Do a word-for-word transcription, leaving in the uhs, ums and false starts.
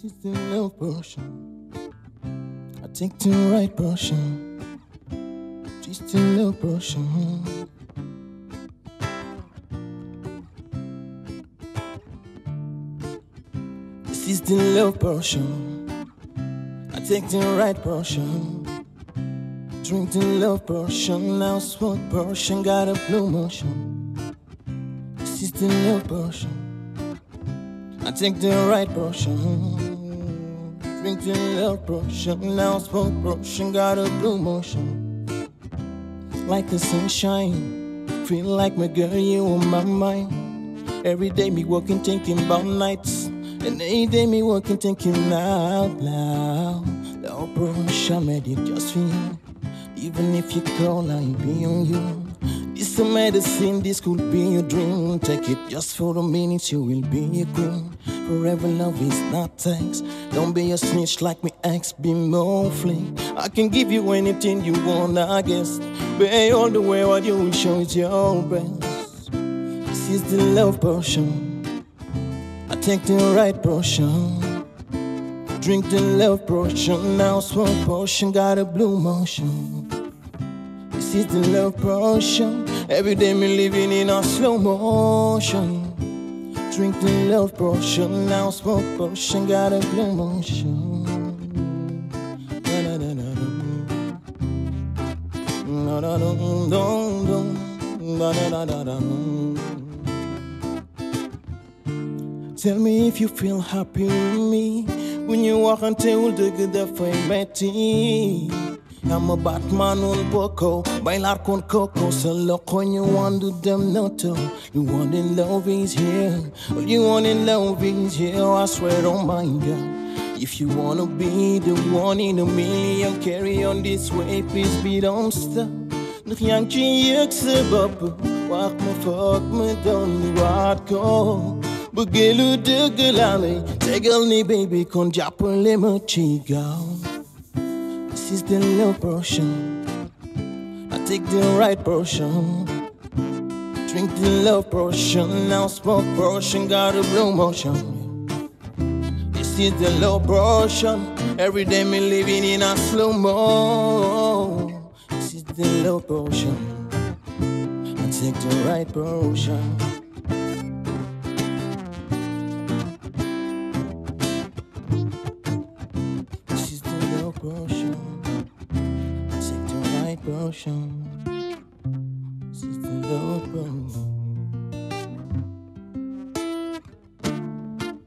This is the love potion. I take the right potion. Just the love potion. This is the love potion. I take the right potion. Drink the love potion. Now smoke potion. Got a blue motion. This is the love potion. I take the right potion. Drink the love potion. Now smoke potion. Got a blue motion. Like the sunshine. Feel like my girl, you on my mind. Every day me walking, thinking about nights. And every day me walking, thinking out loud. The operation made it just for you. Even if you call, I ain't be on you. This a medicine, this could be your dream. Take it just for a minute, you will be a queen. Forever love is not thanks. Don't be a snitch like me ex, be more fling. I can give you anything you want, I guess. But all the way what you will show is your best. This is the love potion. I take the right potion. Drink the love potion. Now smoke potion. Got a blue motion. This is the love potion. Every day me living in a slow motion. Drink the love potion. Now smoke potion. Got a blue motion. Tell me if you feel happy with me when you walk until the good of me. I'm a Batman on Boko, bailar con coco, solo con you want to them noto. You want in love is here, all you want in love is here. I swear, oh my God, if you wanna be the one in a million, carry on this way, please be don't stop. Nog yankje ik ze bappen, wacht me fuck me dan niet wat ko. Begelu de gelale, tegel ni baby kon jappele me chigao. This is the love potion. I take the right potion. Drink the love potion. Now smoke potion. Got a blue motion. This is the love potion. Every day me living in a slow mo. This is the love potion. I take the right potion.